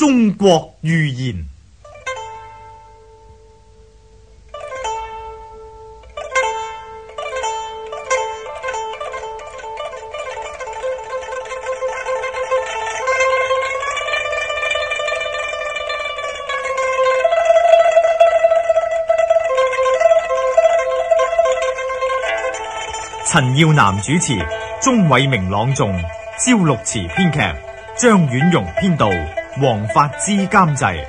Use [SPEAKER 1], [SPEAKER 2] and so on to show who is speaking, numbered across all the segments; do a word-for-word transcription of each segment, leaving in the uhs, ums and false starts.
[SPEAKER 1] 中國寓言。陳耀南主持，鍾偉明朗誦，蕭六慈編劇，張婉容編導，黃發之監製。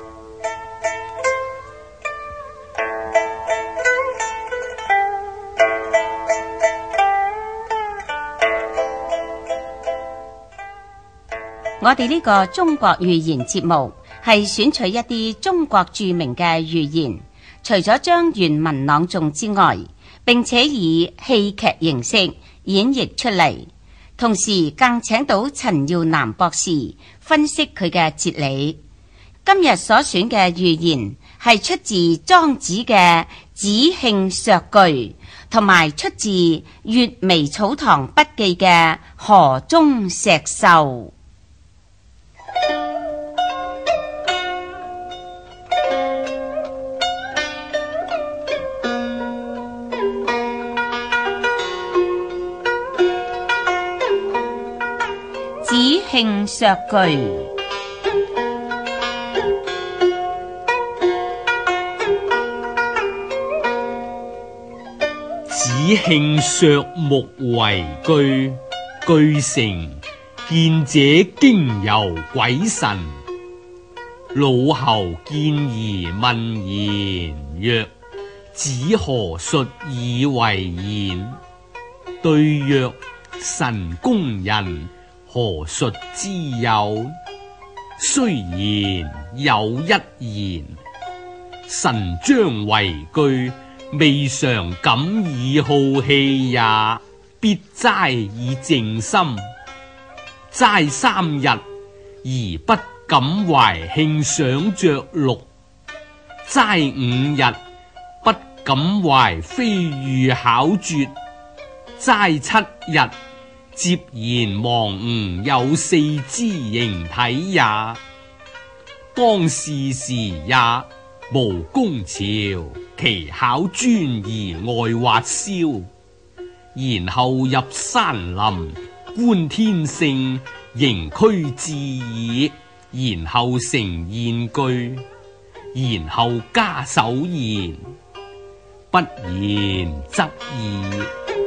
[SPEAKER 2] 我哋呢個中國寓言節目係選取一啲中國著名嘅寓言，除咗將原文朗誦之外，並且以戲劇形式演繹出嚟，同時更請到陳耀南博士分析佢嘅哲理。今日所選嘅寓言係出自莊子嘅《子慶削句》，同埋出自《閱微草堂筆記》嘅《河中石獸》。子慶削句。
[SPEAKER 3] 子慶削木為句，句成，見者驚遊鬼神。老侯見而問言，曰：子何述以為言？對曰：神工人，何述之有？雖然有一言，神將為句，未嘗敢以好氣也，必齋以靜心。齋三日而不敢懷慶想着祿，齋五日不敢懷飛御巧絕，齋七日接言忘吾有四肢形體也。當是時也，無公朝，其巧專而外滑銷，然後入山林，觀天性，形軀至矣，然後成硯句，然後加首言，不言則已。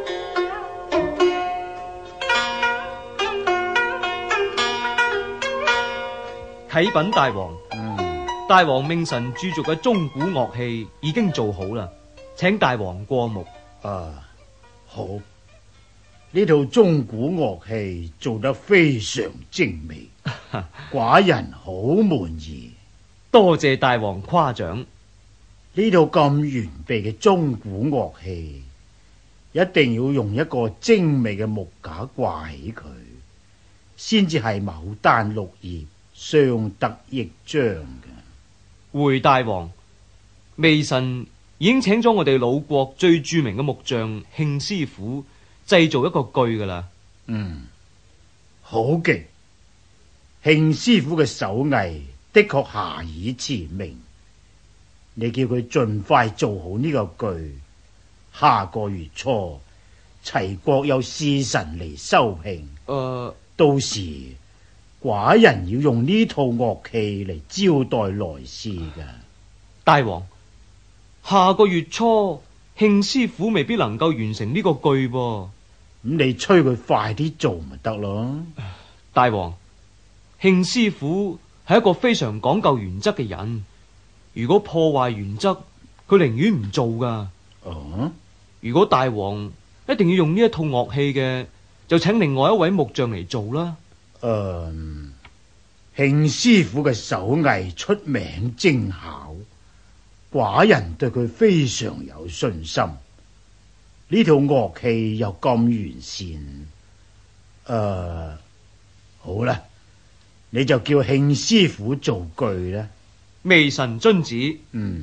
[SPEAKER 4] 啟稟大王，嗯，大王命臣鑄造嘅鐘鼓樂器已經做好啦，請大王過目。
[SPEAKER 5] 啊，好，呢套鐘鼓樂器做得非常精美，寡人好滿意。
[SPEAKER 4] 多謝大王誇獎。
[SPEAKER 5] 呢套咁完備嘅鐘鼓樂器，一定要用一個精美嘅木架掛起佢，先至係牡丹綠葉，相得益彰嘅。
[SPEAKER 4] 回大王，微臣已經請咗我哋魯國最著名嘅木匠慶師傅製造一個句噶啦。
[SPEAKER 5] 嗯，好極。慶師傅嘅手藝的確下以馳名，你叫佢盡快做好呢個句，下個月初齊國有使臣嚟收聘。
[SPEAKER 4] 誒、呃，
[SPEAKER 5] 到時寡人要用呢套樂器嚟招待來使噶。
[SPEAKER 4] 大王，下個月初慶師傅未必能夠完成呢個句噃。咁、
[SPEAKER 5] 嗯、你催佢快啲做咪得咯。
[SPEAKER 4] 大王，慶師傅係一個非常講究原則嘅人，如果破壞原則，佢寧願唔做噶。
[SPEAKER 5] 哦，
[SPEAKER 4] 如果大王一定要用呢一套樂器嘅，就請另外一位木匠嚟做啦。
[SPEAKER 5] 誒、嗯，慶師傅嘅手藝出名精巧，寡人對佢非常有信心。呢套樂器又咁完善，誒、呃，好啦，你就叫慶師傅做句啦。
[SPEAKER 4] 微臣遵旨。
[SPEAKER 5] 嗯。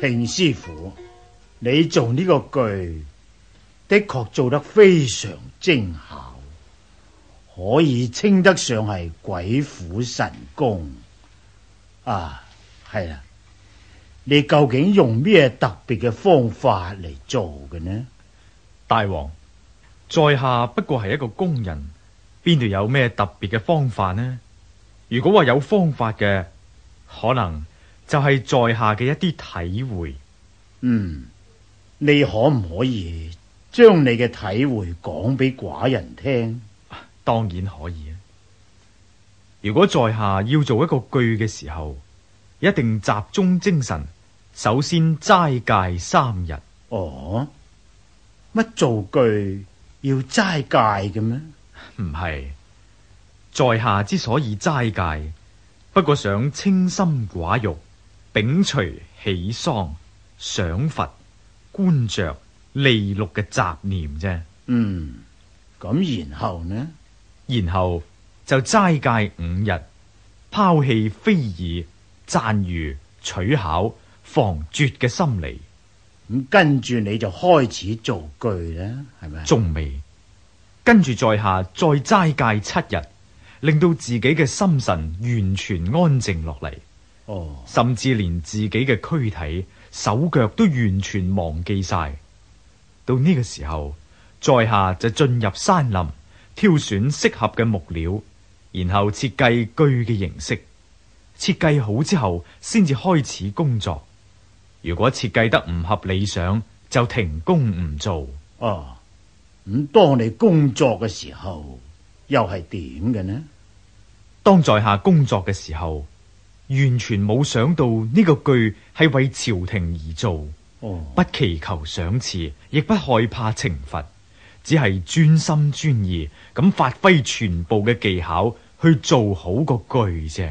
[SPEAKER 5] 慶師傅，你做呢個句的確做得非常精巧，可以稱得上係鬼斧神工。啊，係啦，你究竟用咩特別嘅方法嚟做嘅呢？
[SPEAKER 1] 大王，在下不過係一個工人，邊度有咩特別嘅方法呢？如果話有方法嘅，可能就係在下嘅一啲體會。
[SPEAKER 5] 嗯，你可唔可以將你嘅體會講俾寡人聽？
[SPEAKER 1] 當然可以啊！如果在下要做一個句嘅時候，一定集中精神，首先齋戒三日。
[SPEAKER 5] 哦，乜做句要齋戒嘅咩？
[SPEAKER 1] 唔係，在下之所以齋戒，不過想清心寡欲，摒除喜喪、想佛、觀着、利祿嘅雜念啫。
[SPEAKER 5] 嗯，咁然後呢？
[SPEAKER 1] 然後就齋戒五日，拋棄非議、讚譽、取巧、防絕嘅心理。
[SPEAKER 5] 咁跟住你就開始做句啦，係咪？
[SPEAKER 1] 仲未，跟住在下再齋戒七日，令到自己嘅心神完全安靜落嚟。
[SPEAKER 5] 哦，
[SPEAKER 1] 甚至連自己嘅軀體、手腳都完全忘記晒。到呢個時候，在下就進入山林，挑選適合嘅木料，然後設計句嘅形式。設計好之後，先至開始工作。如果設計得唔合理想，就停工唔做。
[SPEAKER 5] 哦，咁當你工作嘅時候，又係點嘅呢？
[SPEAKER 1] 當在下工作嘅時候，完全冇想到呢個句係為朝廷而做。
[SPEAKER 5] 哦，
[SPEAKER 1] 不祈求賞賜，亦不害怕懲罰，只係專心專意咁發揮全部嘅技巧去做好個句啫。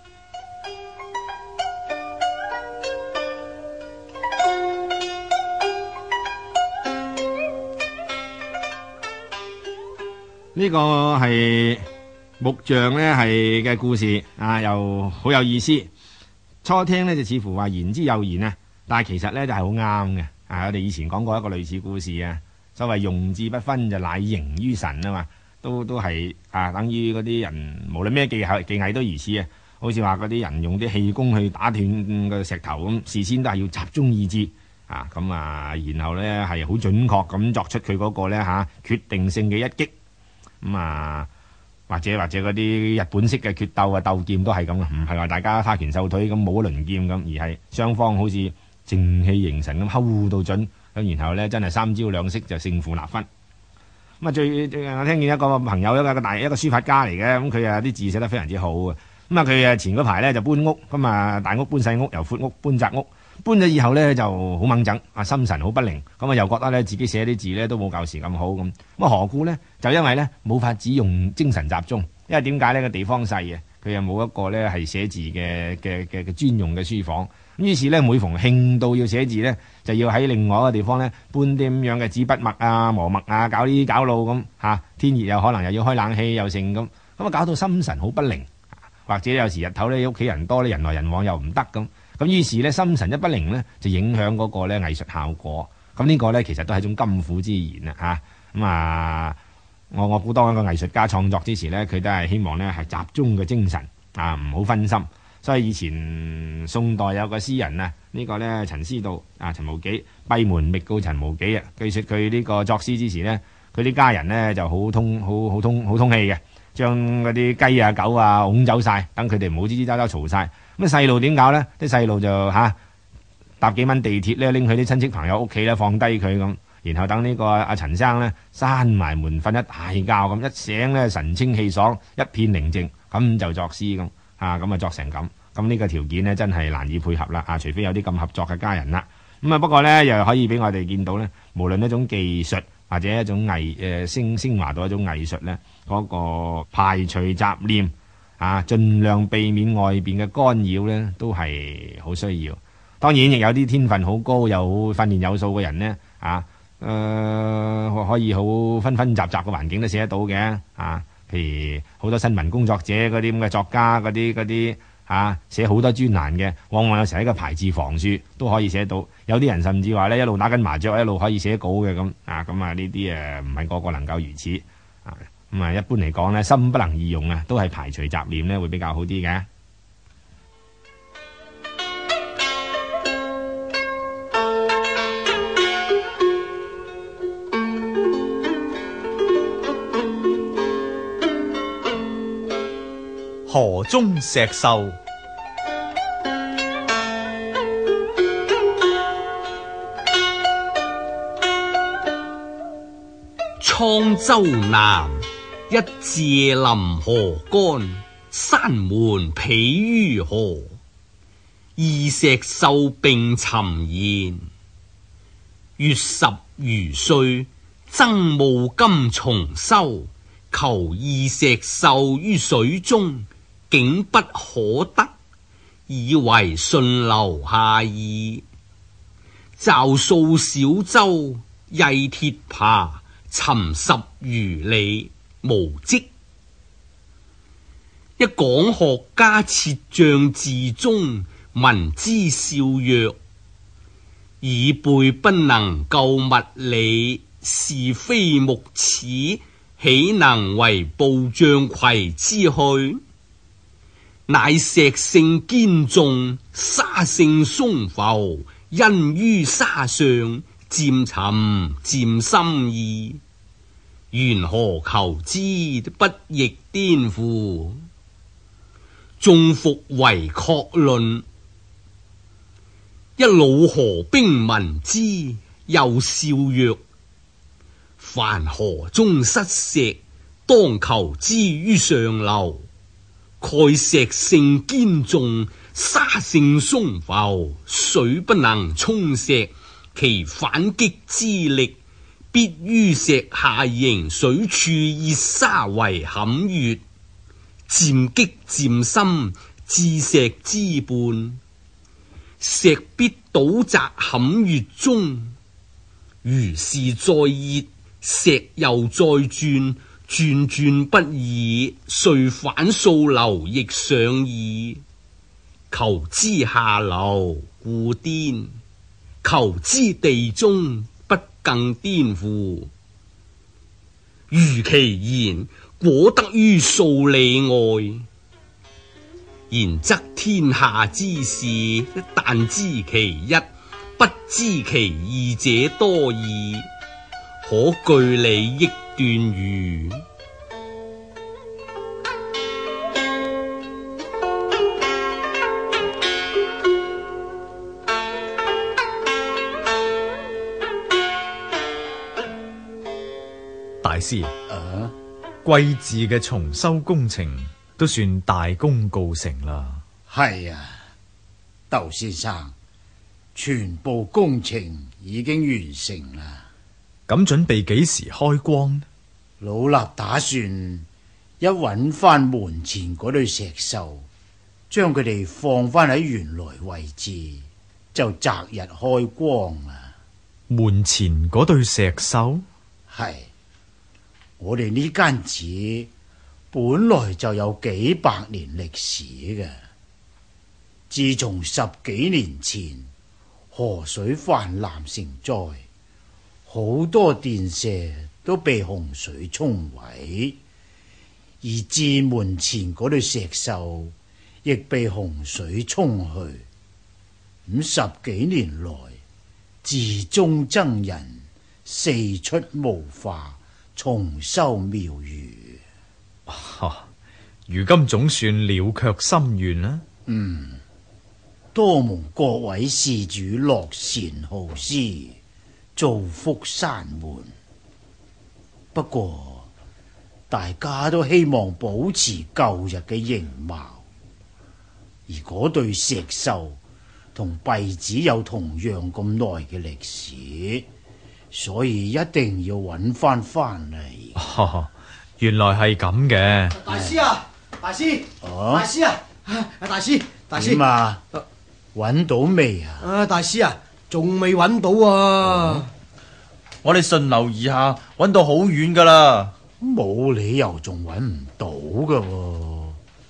[SPEAKER 6] 呢個係木匠呢係嘅故事啊，又好有意思。初聽呢就似乎話言之有言啊，但係其實呢就係好啱嘅啊。我哋以前講過一個類似故事啊，所謂用字不分就乃形於神啊嘛，都都係啊，等於嗰啲人無論咩技巧技藝都如此啊。好似話嗰啲人用啲氣功去打斷個石頭咁，事先都係要集中意志啊，咁啊，然後呢係好準確咁作出佢嗰個呢嚇決定性嘅一擊。咁啊，或者或者嗰啲日本式嘅決鬥啊、鬥劍都係咁啊，唔係話大家花拳繡腿咁冇一輪劍咁，而係雙方好似靜氣凝神咁睺到準，咁然後呢，真係三招兩式就勝負立分。咁啊，最最我聽見一個朋友一個大一個書法家嚟嘅，咁佢啊啲字寫得非常之好啊。咁啊，佢啊前嗰排呢就搬屋，咁啊大屋搬細屋，由闊屋搬窄屋。搬咗以後呢，就好掹整，啊心神好不寧，咁啊又覺得呢自己寫啲字呢都冇舊時咁好咁。咁啊何故呢？就因為呢冇法子用精神集中，因為點解呢？個地方細嘅，佢又冇一個呢係寫字嘅嘅嘅嘅專用嘅書房。咁於是呢，每逢興到要寫字呢，就要喺另外一個地方呢搬啲咁樣嘅紙筆墨啊、磨墨啊，搞啲搞路咁嚇。天熱又可能又要開冷氣又成咁，咁啊搞到心神好不寧，或者有時日頭呢屋企人多呢，人來人往又唔得咁。咁於是呢，心神一不寧呢，就影響嗰個呢藝術效果。咁呢個呢，其實都係一種甘苦之言啦嚇。咁啊，我我估當一個藝術家創作之時呢，佢都係希望呢係集中嘅精神啊，唔好分心。所以以前宋代有個詩人啊，呢、這個呢陳思道啊，陳無忌閉門覓告陳無忌啊。據說佢呢個作詩之時呢，佢啲家人呢就好通好好通好通氣嘅，將嗰啲雞啊狗啊拱走晒，等佢哋唔好吱吱喳喳嘈晒。咁細路點搞呢？啲細路就嚇、啊、搭幾蚊地鐵咧，拎去啲親戚朋友屋企咧，放低佢咁，然後等呢個阿陳生呢，閂埋門瞓一大覺咁，一醒呢，神清氣爽，一片寧靜，咁就作詩咁啊，咁啊作成咁。咁呢個條件呢，真係難以配合啦啊！除非有啲咁合作嘅家人啦。咁啊不過呢，又可以俾我哋見到呢，無論一種技術或者一種藝誒升升華到一種藝術呢，嗰、那個排除雜念。啊，盡量避免外邊嘅干擾呢，都係好需要。當然，亦有啲天分好高、有訓練有素嘅人呢，啊，誒、呃、可以好分分雜雜嘅環境都寫得到嘅。啊，譬如好多新聞工作者嗰啲咁嘅作家，嗰啲嗰啲啊，寫好多專欄嘅，往往有時喺個排字房書都可以寫到。有啲人甚至話呢，一路打緊麻雀，一路可以寫稿嘅咁啊。咁啊，呢啲誒唔係個個能夠如此啊。咁啊，一般嚟講呢，心不能二用啊，都係排除雜念呢會比較好啲嘅。
[SPEAKER 1] 河中石獸。
[SPEAKER 3] 滄州南，一謝臨河干，山門披於河。二石獸並尋言，月十餘歲，僧務金重修。求二石獸於水中，竟不可得，以為順流下矣。驟數小舟，曳鐵爬，尋十餘里，無跡。一講學家設帳寺中，聞之笑曰：以輩不能夠物理，是非木齒，豈能為部將攜之去？乃石性堅重，沙性鬆浮，因於沙上，漸沉漸深矣。緣何求之不亦顛乎？眾復為確論。一老河兵聞之，又笑曰：凡河中失石，當求之於上流。蓋石性堅重，沙性鬆浮，水不能沖石，其反擊之力，必於石下營水處以沙為坎穴，漸擊漸深，至石之半，石必倒砸坎穴中。如是再熱，石又再轉，轉轉不已，遂反溯流亦上矣。求之下流，故顛；求之地中，不更顛乎？如其言，果得於數里外。然則天下之事，但知其一，不知其二者多矣。可據理益斷矣。
[SPEAKER 1] 大師，
[SPEAKER 5] 啊，
[SPEAKER 1] 貴寺嘅重修工程都算大功告成啦。
[SPEAKER 5] 係啊，竇先生，全部工程已經完成啦。
[SPEAKER 1] 咁準備幾時開光呢？
[SPEAKER 5] 老衲打算一揾翻門前嗰對石獸，將佢哋放翻喺原來位置，就擇日開光啦。
[SPEAKER 1] 門前嗰對石獸？
[SPEAKER 5] 係，我哋呢間寺本來就有幾百年歷史嘅。自從十幾年前河水泛濫成災，好多殿舍都被洪水沖毀，而寺門前嗰對石獸亦被洪水沖去。咁十幾年來，寺中僧人四出募化，重修廟宇。
[SPEAKER 1] 哈，如今總算了卻心願啦。
[SPEAKER 5] 嗯，多蒙各位施主樂善好施，造福山門。不過大家都希望保持舊日嘅形貌，而嗰對石獸同敝寺有同樣咁耐嘅歷史，所以一定要揾翻翻嚟。
[SPEAKER 1] 哦，原來係咁嘅。
[SPEAKER 7] 大師啊，大師，
[SPEAKER 5] 啊
[SPEAKER 7] 大師啊，啊大師，大師
[SPEAKER 5] 點啊？揾到未啊？
[SPEAKER 7] 啊，大師啊，仲未揾到啊！
[SPEAKER 8] 我哋順流而下，揾到好遠噶啦。
[SPEAKER 5] 冇理由仲揾唔到噶喎。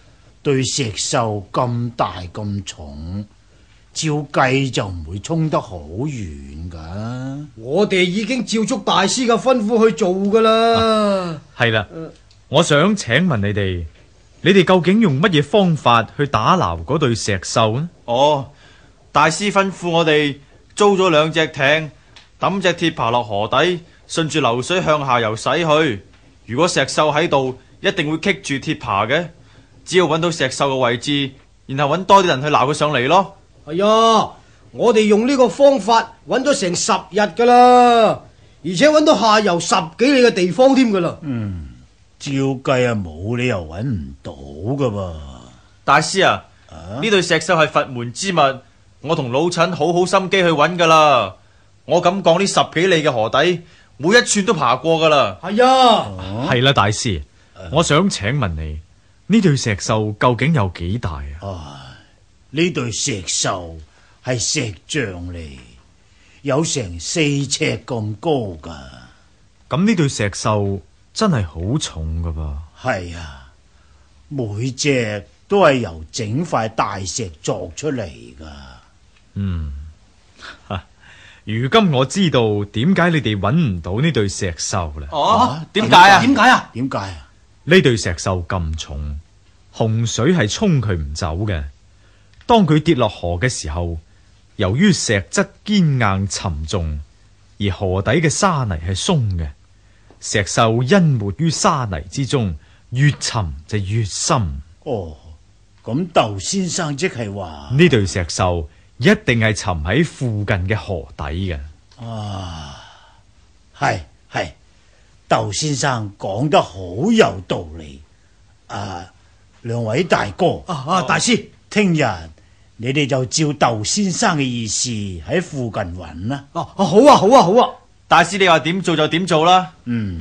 [SPEAKER 5] 對石獸咁大咁重，照計就唔會衝得好遠噶。
[SPEAKER 7] 我哋已經照足大師嘅吩咐去做噶啦。
[SPEAKER 1] 係啦，我想請問你哋，你哋究竟用乜嘢方法去打撈嗰對石獸呢？
[SPEAKER 8] 哦，大師吩咐我哋租咗兩隻艇，抌隻鐵耙落河底，順住流水向下游駛去。如果石獸喺度，一定會棘住鐵耙嘅。只要揾到石獸嘅位置，然後揾多啲人去撈佢上嚟咯。
[SPEAKER 7] 係啊，我哋用呢個方法揾咗成十日噶啦，而且揾到下游十幾里嘅地方添噶啦。
[SPEAKER 5] 嗯，照計啊，冇理由揾唔到噶噃。
[SPEAKER 8] 大師啊，呢、啊、對石獸係佛門之物，我同老陳好好心機去揾噶啦。我咁講，呢十幾里嘅河底，每一寸都爬過噶啦。
[SPEAKER 7] 係啊，
[SPEAKER 1] 係啦、啊，大師，啊、我想請問你，呢對石獸究竟有幾大啊？
[SPEAKER 5] 啊，呢對石獸係石像嚟，有成四尺咁高噶。
[SPEAKER 1] 咁呢對石獸真係好重噶噃。
[SPEAKER 5] 係啊，每隻都係由整塊大石作出嚟噶。
[SPEAKER 1] 嗯，如今我知道點解你哋揾唔到呢對石獸啦。
[SPEAKER 8] 哦，點解啊？
[SPEAKER 7] 點解啊？
[SPEAKER 5] 點解啊？
[SPEAKER 1] 呢對石獸咁重，洪水係沖佢唔走嘅。當佢跌落河嘅時候，由於石質堅硬沉重，而河底嘅沙泥係鬆嘅，石獸淹沒於沙泥之中，越沉就越深。
[SPEAKER 5] 哦，咁竇先生即係話
[SPEAKER 1] 呢對石獸一定係沉喺附近嘅河底嘅。
[SPEAKER 5] 啊，係係，竇先生講得好有道理。啊，兩位大哥
[SPEAKER 7] 啊啊，大師，
[SPEAKER 5] 聽日你哋就照竇先生嘅意思喺附近揾啦。
[SPEAKER 7] 哦、啊，好啊，好啊，好啊！
[SPEAKER 8] 大師你話點做就點做啦。
[SPEAKER 5] 嗯。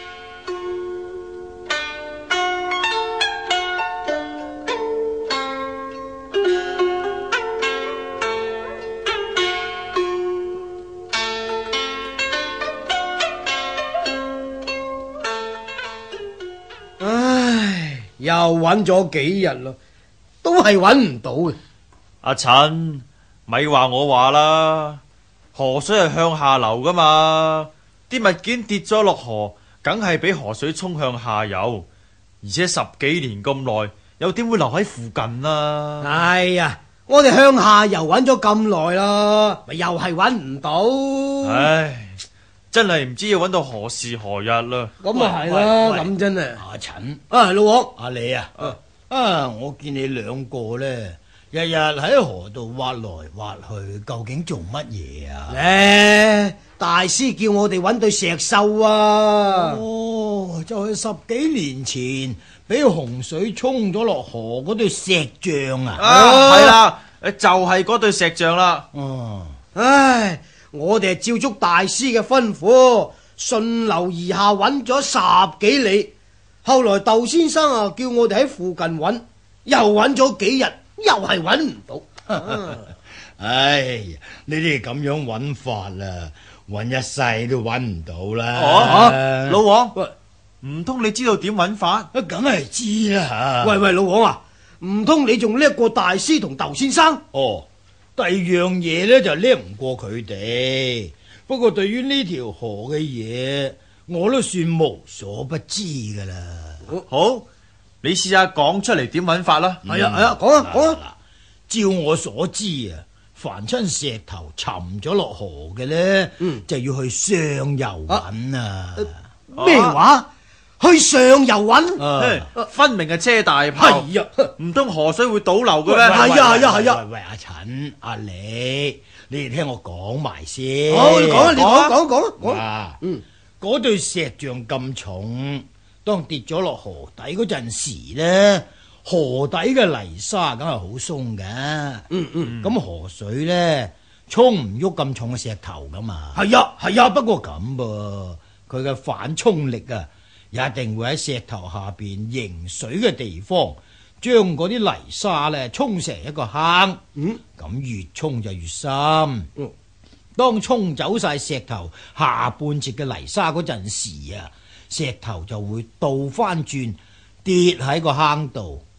[SPEAKER 7] 唉，又揾咗幾日咯，都係揾唔到嘅。
[SPEAKER 8] 阿陳，咪話我話啦，河水係向下流噶嘛，啲物件跌咗落河，梗係俾河水沖向下游，而且十幾年咁耐，又點會留喺附近啊？
[SPEAKER 7] 哎呀，我哋向下游揾咗咁耐啦，咪又係揾唔到。
[SPEAKER 8] 唉，真係唔知要揾到何時何日啦。
[SPEAKER 7] 咁啊係啦，咁真係。
[SPEAKER 9] 阿陳
[SPEAKER 7] 啊，老王，
[SPEAKER 9] 阿你啊，
[SPEAKER 7] 啊
[SPEAKER 9] 啊，我見你兩個咧，日日喺河度挖來挖去，究竟做乜嘢啊？
[SPEAKER 7] 咧，大師叫我哋揾對石獸啊！
[SPEAKER 9] 哦，就係十幾年前俾洪水沖咗落河嗰對石像啊！
[SPEAKER 8] 啊，係啦，就係嗰對石像啦。
[SPEAKER 9] 哦，
[SPEAKER 7] 唉，我哋係照足大師嘅吩咐，順流而下揾咗十幾里。後來竇先生啊，叫我哋喺附近揾，又揾咗幾日，又係揾唔到。
[SPEAKER 9] 唉呀，你哋咁樣揾法啦，揾一世都揾唔到啦。
[SPEAKER 8] 哦，老王，唔通你知道點揾法？
[SPEAKER 9] 啊，梗係知啦吓。
[SPEAKER 7] 喂喂，老王啊，唔通你仲叻過大師同竇先生？
[SPEAKER 9] 哦，第二樣嘢咧就叻唔過佢哋，不過對於呢條河嘅嘢，我都算無所不知噶啦。
[SPEAKER 8] 好，你試下講出嚟點揾法啦。
[SPEAKER 7] 係啊係啊，講啊講啊。
[SPEAKER 9] 照我所知啊，凡親石頭沉咗落河嘅咧，
[SPEAKER 7] 嗯，
[SPEAKER 9] 就要去上游揾啊。
[SPEAKER 7] 咩話？去上游揾？
[SPEAKER 8] 啊，分明係車大炮。
[SPEAKER 7] 係啊，
[SPEAKER 8] 唔通河水會倒流嘅咩？
[SPEAKER 7] 係啊係啊係啊。
[SPEAKER 9] 喂喂，阿陳阿李，你哋聽我講埋先。
[SPEAKER 7] 好，你講啊，你講講講講。
[SPEAKER 9] 啊，
[SPEAKER 7] 嗯，
[SPEAKER 9] 嗰對石像咁重，當跌咗落河底嗰陣時咧，河底嘅泥沙梗係好鬆噶。
[SPEAKER 7] 嗯嗯，
[SPEAKER 9] 咁河水咧沖唔喐咁重嘅石頭噶嘛。
[SPEAKER 7] 係啊係啊，不過
[SPEAKER 9] 咁噃，佢嘅反衝力啊，一定會喺石頭下邊凝水嘅地方，將嗰啲泥沙咧沖成一個坑。
[SPEAKER 7] 嗯，
[SPEAKER 9] 咁越沖就越深。
[SPEAKER 7] 嗯，
[SPEAKER 9] 當沖走晒石頭下半截嘅泥沙嗰陣時啊，石頭就會倒翻轉跌喺個坑度。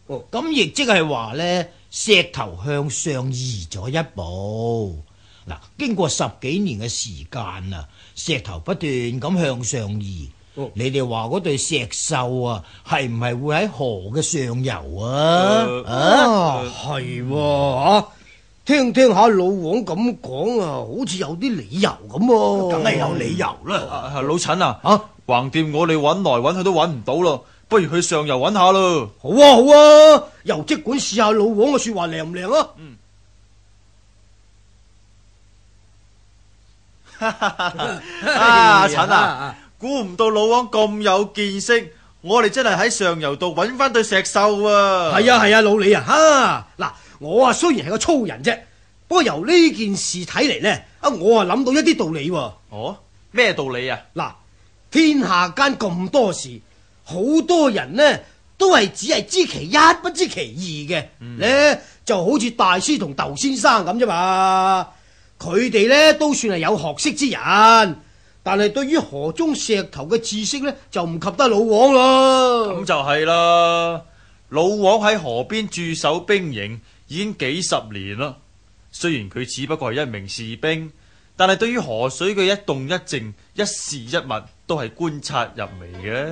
[SPEAKER 7] 哦，
[SPEAKER 9] 咁亦即係話呢，石頭向上移咗一步。嗱，經過十幾年嘅時間啊，石頭不斷咁向上移。
[SPEAKER 7] 哦，
[SPEAKER 9] 你哋話嗰對石獸啊，係唔係會喺河嘅上游啊？
[SPEAKER 7] 呃、啊，係喎啊！聽聽下老王咁講啊，好似有啲理由咁喎。
[SPEAKER 9] 梗係有理由啦。
[SPEAKER 8] 啊老陳啊，
[SPEAKER 7] 啊，
[SPEAKER 8] 橫掂我哋揾來揾去都揾唔到咯，不如去上游揾下咯。
[SPEAKER 7] 好啊好啊，又即管試下老王嘅說話靈唔靈啊？
[SPEAKER 8] 嗯。啊，陳啊，估唔到老王咁有見識，我哋真係喺上游度揾翻對石獸啊！
[SPEAKER 7] 係啊係啊，老李啊，哈嗱，我啊雖然係個粗人啫，不過由呢件事睇嚟呢，啊我啊諗到一啲道理喎。
[SPEAKER 8] 哦，咩道理啊？
[SPEAKER 7] 嗱，天下間咁多事，好多人呢都係只係知其一不知其二嘅，嗯、呢就好似大師同竇先生咁啫嘛。佢哋呢都算係有學識之人，但係對於河中石頭嘅知識呢，就唔及得老王啦。
[SPEAKER 8] 咁就係啦，老王喺河邊駐守兵營已經幾十年啦。雖然佢只不過係一名士兵，但係對於河水嘅一動一靜、一事一物都係觀察入微嘅。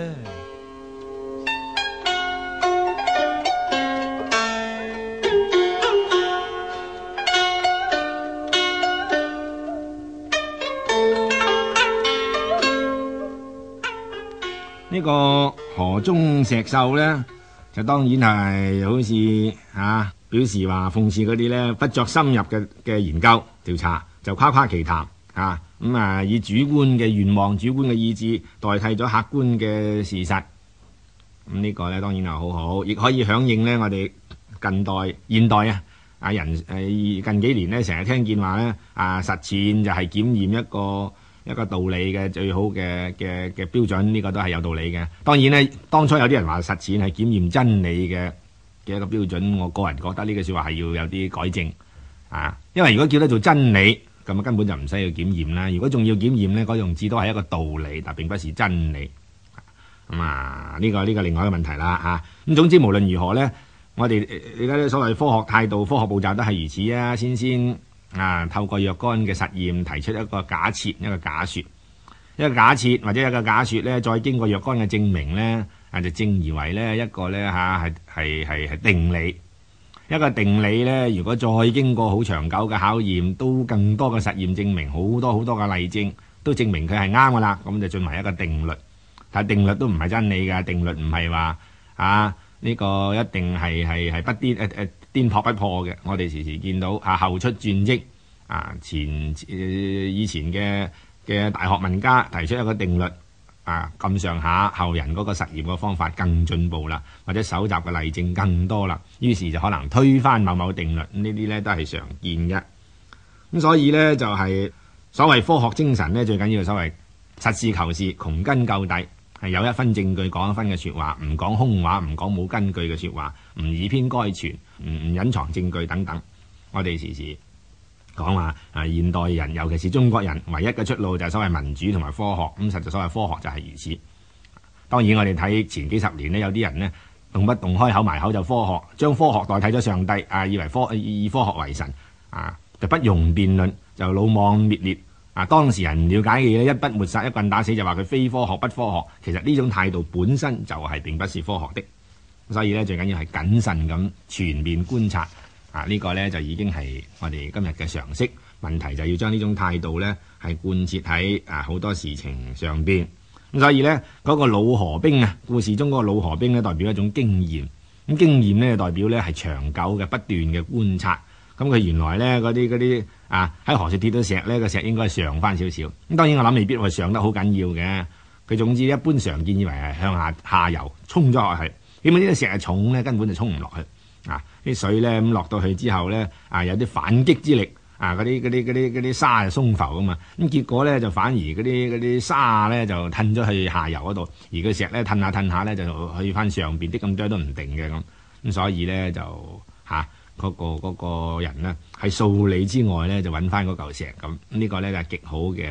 [SPEAKER 6] 呢個河中石獸呢，就當然係好似啊表示話諷刺嗰啲呢，不作深入嘅嘅研究調查，就誇誇其談啊咁啊，以主觀嘅願望、主觀嘅意志代替咗客觀嘅事實。咁呢個呢，當然係好好，亦可以響應呢我哋近代現代啊啊人誒近幾年呢，成日聽見話呢啊實踐就係檢驗一個。一個道理嘅最好嘅嘅嘅標準，呢個都係有道理嘅。當然呢，當初有啲人話實踐係檢驗真理嘅嘅一個標準，我個人覺得呢句說話係要有啲改正啊。因為如果叫得做真理，咁啊根本就唔使要檢驗啦。如果仲要檢驗呢，嗰種至多係一個道理，但並不是真理。咁啊，呢個呢個另外一個問題啦嚇。咁總之無論如何呢，我哋而家啲所謂科學態度、科學步驟都係如此啊。先先。啊！透過若干嘅實驗提出一個假設、一個假説、一個假設或者一個假説咧，再經過若干嘅證明咧，啊就正義為咧一個咧嚇係係係係定理。一個定理咧，如果再經過好長久嘅考驗，都更多嘅實驗證明好多好多嘅例證，都證明佢係啱㗎啦。咁就進為一個定律。但係定律都唔係真理㗎，定律唔係話啊呢、這個一定係係係不顛誒誒。顛撲不破嘅，我哋時時見到啊後出轉跡啊前、呃、以前嘅嘅大學問家提出一個定律啊咁上下，後人嗰個實驗嘅方法更進步啦，或者搜集嘅例證更多啦，於是就可能推翻某某定律，呢啲呢都係常見嘅。咁所以呢，就係、是、所謂科學精神呢，最緊要所謂實事求是、窮根究底。係有一分證據講一分嘅說話，唔講空話，唔講冇根據嘅說話，唔以偏概全，唔唔隱藏證據等等。我哋時時講話啊，現代人尤其是中國人唯一嘅出路就係所謂民主同埋科學。咁實在所謂科學就係如此。當然我哋睇前幾十年呢，有啲人呢動不動開口埋口就科學，將科學代替咗上帝啊，以為科以科學為神啊，就不容辯論，就魯莽滅裂。啊！當時人唔了解嘅嘢，一筆抹殺，一棍打死，就話佢非科學不科學。其實呢種態度本身就係並不是科學的。所以呢，最緊要係謹慎咁全面觀察。啊！呢、這個呢，就已經係我哋今日嘅常識。問題就要將呢種態度呢係貫徹喺啊好多事情上邊。咁所以呢，嗰、那個老河兵啊，故事中嗰個老河兵呢，代表一種經驗。咁經驗呢，代表呢係長久嘅不斷嘅觀察。咁佢原來呢嗰啲嗰啲啊喺河上跌到石呢，個石應該係上翻少少。咁當然我諗未必會上得好緊要嘅。佢總之一般常見以為係向下下游衝咗落去。點解呢啲石係重呢？根本就衝唔落去。啊啲水呢，咁落到去之後呢，啊有啲反擊之力。啊嗰啲嗰啲嗰啲嗰啲沙就鬆浮㗎嘛。咁結果呢，就反而嗰啲嗰啲沙呢，就褪咗去下游嗰度，而個石呢，褪下褪下呢，就去翻上邊啲咁多都唔定嘅咁。咁所以呢，就嚇。啊嗰、嗰個嗰個人呢，喺數里之外呢，就揾翻嗰嚿石咁，呢、呢個呢，就係極好嘅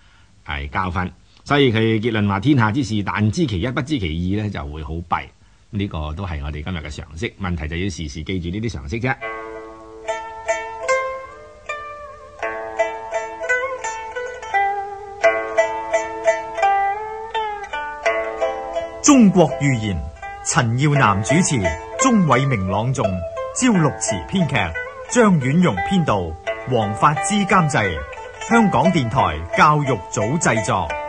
[SPEAKER 6] 係教訓。所以佢結論話：天下之事，但知其一，不知其二呢，就會好弊。 呢個都係我哋今日嘅常識，問題就要時時記住呢啲常識啫。
[SPEAKER 1] 中國寓言，陳耀南主持，鍾偉明朗誦，焦六慈編劇，張婉容編導，黃發之監製，香港電台教育組製作。